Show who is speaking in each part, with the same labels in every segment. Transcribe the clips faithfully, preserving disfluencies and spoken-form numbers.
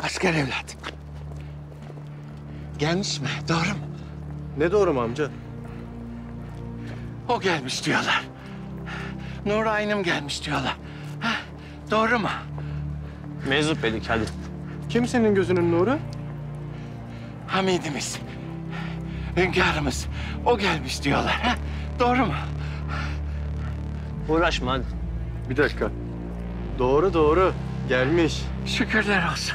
Speaker 1: Asker evlat. Gelmiş mi? Doğru mu?
Speaker 2: Ne doğru mu amca?
Speaker 1: O gelmiş diyorlar. Nur Aynım gelmiş diyorlar. Ha, doğru mu?
Speaker 3: Meczup Beylik hadi.
Speaker 2: Kim senin gözünün nuru?
Speaker 1: Hamidimiz. Hünkârımız. O gelmiş diyorlar. Ha, doğru mu?
Speaker 3: Uğraşma hadi.
Speaker 2: Bir dakika. Doğru doğru. Gelmiş.
Speaker 1: Şükürler olsun.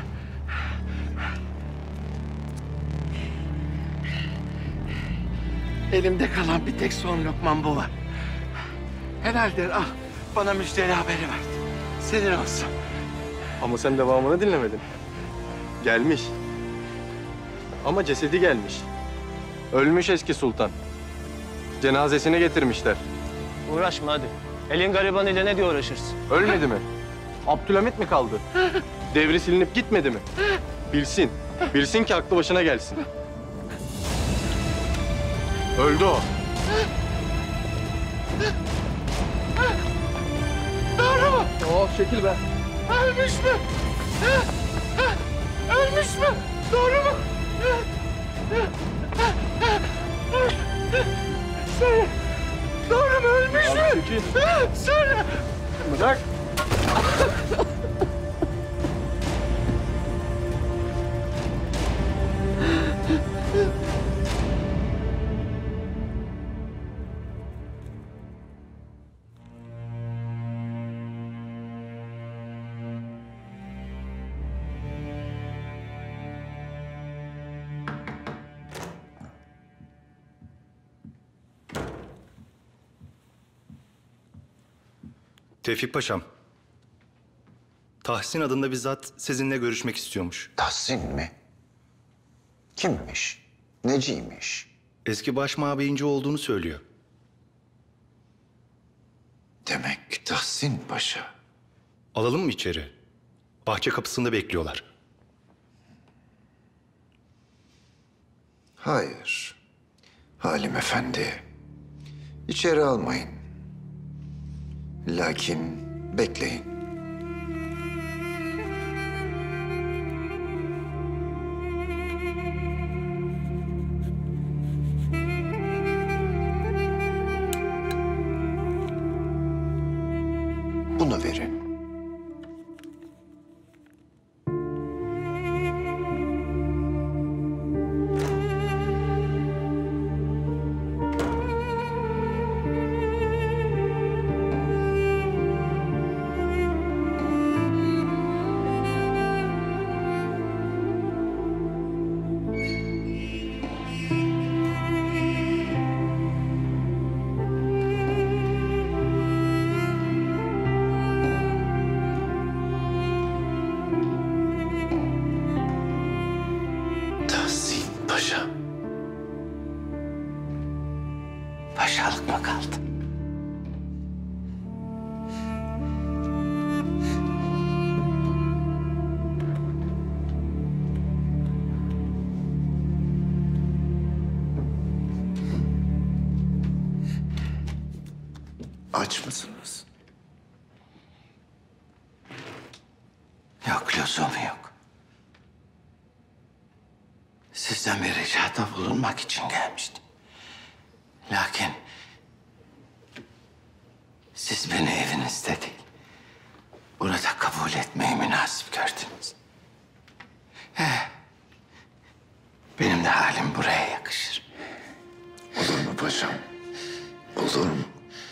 Speaker 1: Elimde kalan bir tek son lokmam bu var. Helaldir al. Bana müjdeli haberi verdi. Senin olsun.
Speaker 2: Ama sen devamını dinlemedin. Gelmiş. Ama cesedi gelmiş. Ölmüş eski sultan. Cenazesini getirmişler.
Speaker 3: Uğraşma hadi. Elin garibanıyla ne diye uğraşırsın?
Speaker 2: Ölmedi mi? Abdülhamit mi kaldı? Devri silinip gitmedi mi? Bilsin. Bilsin ki aklı başına gelsin. Öldü o.
Speaker 1: Doğru mu?
Speaker 2: Oh çekil be.
Speaker 1: Ölmüş mü? Ölmüş mü? Doğru mu? Söyle. Doğru mu? Ölmüş mü?
Speaker 2: Abi çekil.
Speaker 1: Söyle.
Speaker 2: Bırak.
Speaker 4: Tevfik Paşam, Tahsin adında bir zat sizinle görüşmek istiyormuş.
Speaker 5: Tahsin mi? Kimmiş? Neciymiş?
Speaker 4: Eski baş mabeyinci olduğunu söylüyor.
Speaker 5: Demek Tahsin Paşa.
Speaker 4: Alalım mı içeri? Bahçe kapısında bekliyorlar.
Speaker 5: Hayır. Halim Efendi. İçeri almayın. Lakin bekleyin. Bunu verin. Paşa.
Speaker 1: Paşalık mı kaldı?
Speaker 5: Aç mısınız?
Speaker 1: Yok, lüzumu yok. Sizden bir ricada bulunmak için gelmiştim. Lakin siz beni evinizde değil, burada kabul etmeyi münasip gördünüz. He, benim de halim buraya yakışır.
Speaker 5: Olur mu paşam? Olur mu?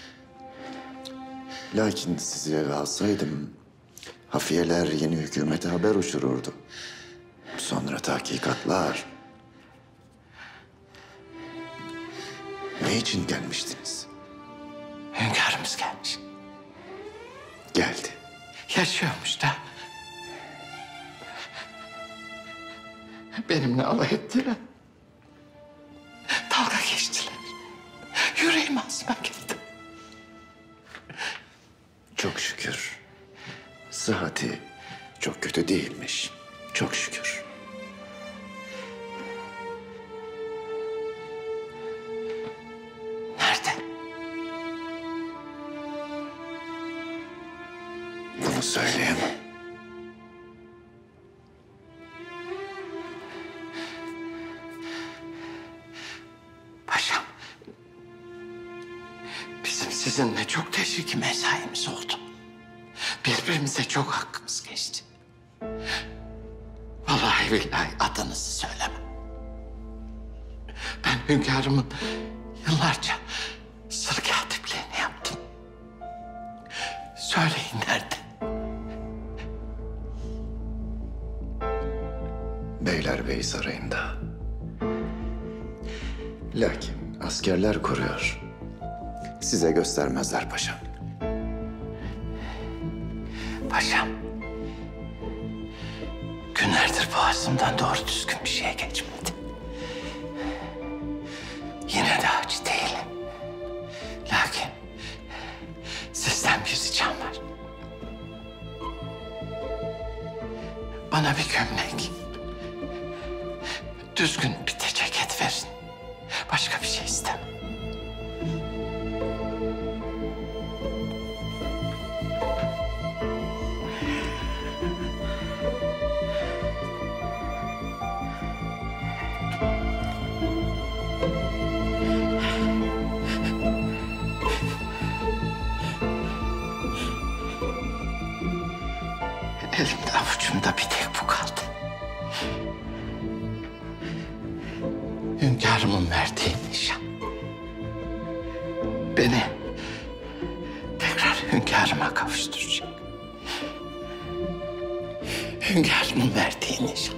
Speaker 5: Lakin sizi eve alsaydım, hafiyeler yeni hükümete haber uçururdu. Sonra tahkikatlar. Ne için gelmiştiniz?
Speaker 1: Hünkârımız gelmiş.
Speaker 5: Geldi.
Speaker 1: Yaşıyormuş da. Benimle alay ettiler. Dalga geçtiler. Yüreğim ağzıma geldi.
Speaker 5: Çok şükür. Sıhhati çok kötü değilmiş. Çok şükür.
Speaker 1: Nerede?
Speaker 5: Bunu söyleyemem.
Speaker 1: Sizinle çok teşviki mesaimiz oldu. Birbirimize çok hakkımız geçti. Vallahi billahi adınızı söylemem. Ben hünkârımın yıllarca sır katipliğini yaptım. Söyleyin nerede?
Speaker 5: Beylerbeyi Sarayı'nda. Lakin askerler koruyor. Size göstermezler paşam.
Speaker 1: Paşam. Günlerdir boğazımdan doğru düzgün bir şey geçmedi. Yine de aç değilim. Lakin sizden bir ricam var. Bana bir gömlek, düzgün bir de ceket verin. Başka bir şey istemem. Elimde avucumda bir tek bu kaldı. Hünkârımın verdiği nişan. Beni tekrar hünkârıma kavuşturacak. Hünkârımın verdiği nişan.